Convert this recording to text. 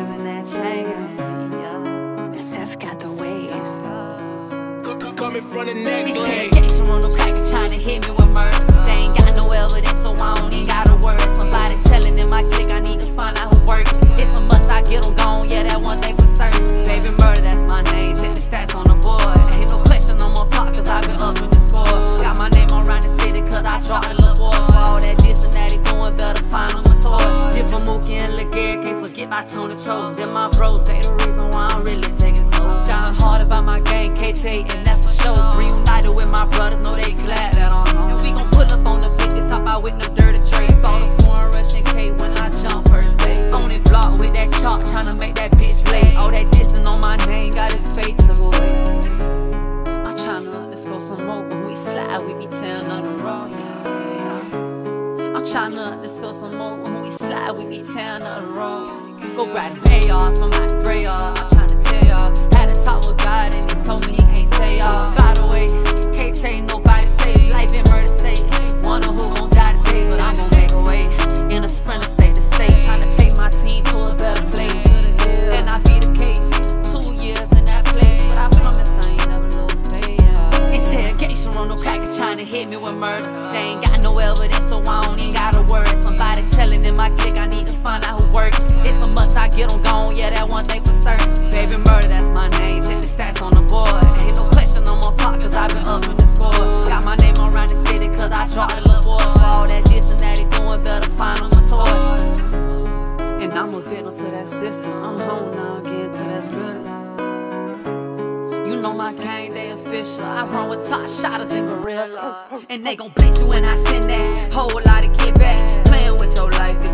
living that chain gang, yeah. Seth got the waves. Coming from the next lane. Interrogation on the crack, trying to hit me with murder. They ain't got no evidence, so I don't even got a word. Somebody telling in my clique, I need to find out who working. It's a must, I get them gone, yeah, that one thing for certain. Baby murder, that's my name, check the stats on the board. Ain't no question, no more talk, cause I been up in the score. Got my name around the city, cause I dropped the little boy. For all that this and that he doing, better find him a toy. Different Mookie and Laguerre, can't forget about Tony Choke. Then my bros, they the reason why I'm really taking so. Down hard about my gang, KT, and that's for sure. Reunited with my brothers, know they glad that I'm home. And we gon' pull up on the bitches, hop out with no dirty trays. Bought a foreign Russian K when I jump first base. On it block with that chalk, tryna make that bitch late. All that dissing on my name, got it fate to away. I'm tryna, let's go some more. When we slide, we be tearing on the road, yeah. I'm tryna, let's go some more. When we slide, we be tearing on the road. Go grab the AR from my gray yard. I'm tryna tell y'all, had a talk with God and he told me he can't say y'all. By the way, can't tell nobody safe. Life been murder state. Wonder who gon' die today, but I'm gon' make a way. In a sprinter state to state, tryna take my team to a better place. And I be the case, 2 years in that place, but I promise I ain't never lose faith. Interrogation on no cracker, tryna hit me with murder. They ain't got no evidence, so I don't even got a word. Somebody telling in my clique, I need to find out who working. It's a must, I get them gone, yeah, that one thing for certain. Baby murder, that's my name, check the stats on the board. Ain't no question, no more talk, cause I been up in the score. Got my name around the city, cause I dropped the little boy. For all that this and that he doing, better find him a toy. And I'm a victim to that system, I'm home now, getting to that script. You know my gang, they official. I run with top shotters and gorillas, and they gon' blitz you when I send that whole lot to get back. Playing with your life,